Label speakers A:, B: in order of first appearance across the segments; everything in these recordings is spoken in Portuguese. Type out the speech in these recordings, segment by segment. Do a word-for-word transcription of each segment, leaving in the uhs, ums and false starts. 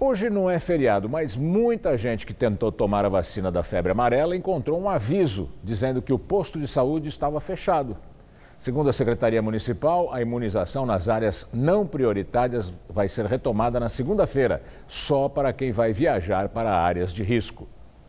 A: Hoje não é feriado, mas muita gente que tentou tomar a vacina da febre amarela encontrou um aviso dizendo que o posto de saúde estava fechado. Segundo a Secretaria Municipal, a imunização nas áreas não prioritárias vai ser retomada na segunda-feira, só para quem vai viajar para áreas de risco.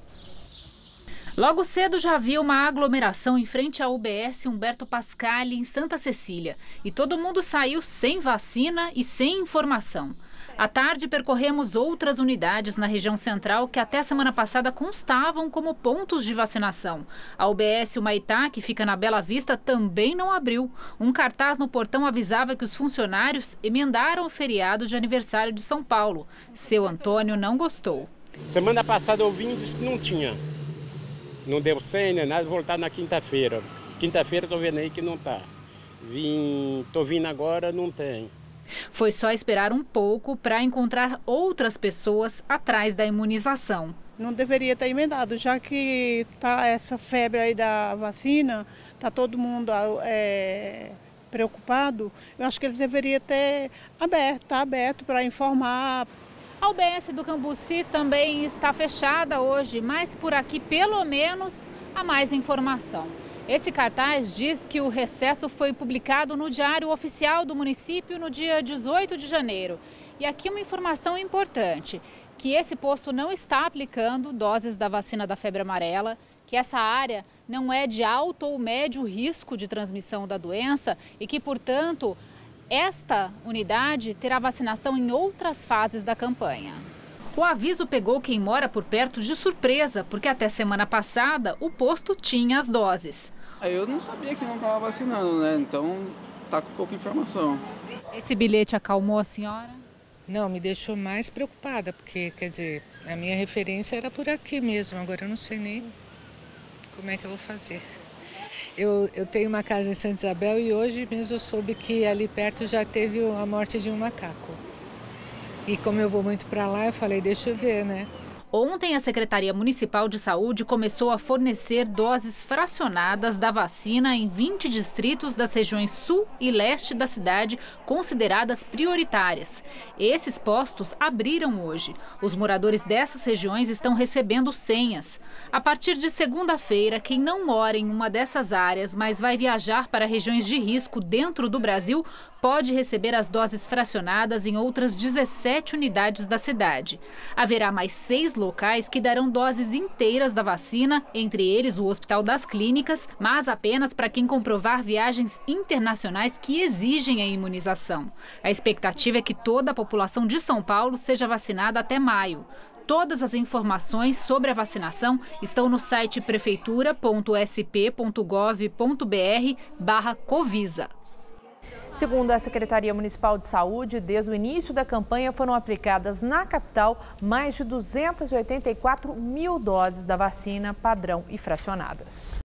B: Logo cedo já havia uma aglomeração em frente à U B S Humberto Pascali, em Santa Cecília. E todo mundo saiu sem vacina e sem informação. À tarde, percorremos outras unidades na região central que até a semana passada constavam como pontos de vacinação. A U B S Humaitá, que fica na Bela Vista, também não abriu. Um cartaz no portão avisava que os funcionários emendaram o feriado de aniversário de São Paulo. Seu Antônio não gostou.
C: Semana passada eu vim e disse que não tinha. Não deu sem, nem nada, voltar na quinta-feira. Quinta-feira estou vendo aí que não está. Vim, estou vindo agora, não tem.
B: Foi só esperar um pouco para encontrar outras pessoas atrás da imunização.
D: Não deveria ter emendado, já que tá essa febre aí da vacina, tá todo mundo é, preocupado. Eu acho que eles deveriam ter aberto, tá aberto para informar.
B: A U B S do Cambuci também está fechada hoje, mas por aqui pelo menos há mais informação. Esse cartaz diz que o recesso foi publicado no Diário Oficial do município no dia dezoito de janeiro. E aqui uma informação importante, que esse posto não está aplicando doses da vacina da febre amarela, que essa área não é de alto ou médio risco de transmissão da doença e que, portanto, esta unidade terá vacinação em outras fases da campanha. O aviso pegou quem mora por perto de surpresa, porque até semana passada o posto tinha as doses.
E: Eu não sabia que não estava vacinando, né? Então tá com pouca informação.
B: Esse bilhete acalmou a senhora?
F: Não, me deixou mais preocupada, porque, quer dizer, a minha referência era por aqui mesmo, agora eu não sei nem como é que eu vou fazer. Eu, eu tenho uma casa em Santa Isabel e hoje mesmo eu soube que ali perto já teve a morte de um macaco. E como eu vou muito para lá, eu falei, deixa eu ver, né?
B: Ontem, a Secretaria Municipal de Saúde começou a fornecer doses fracionadas da vacina em vinte distritos das regiões sul e leste da cidade, consideradas prioritárias. Esses postos abriram hoje. Os moradores dessas regiões estão recebendo senhas. A partir de segunda-feira, quem não mora em uma dessas áreas, mas vai viajar para regiões de risco dentro do Brasil, pode receber as doses fracionadas em outras dezessete unidades da cidade. Haverá mais seis locais que darão doses inteiras da vacina, entre eles o Hospital das Clínicas, mas apenas para quem comprovar viagens internacionais que exigem a imunização. A expectativa é que toda a população de São Paulo seja vacinada até maio. Todas as informações sobre a vacinação estão no site prefeitura ponto s p ponto gov ponto b r barra Covisa.
G: Segundo a Secretaria Municipal de Saúde, desde o início da campanha foram aplicadas na capital mais de duzentas e oitenta e quatro mil doses da vacina padrão e fracionadas.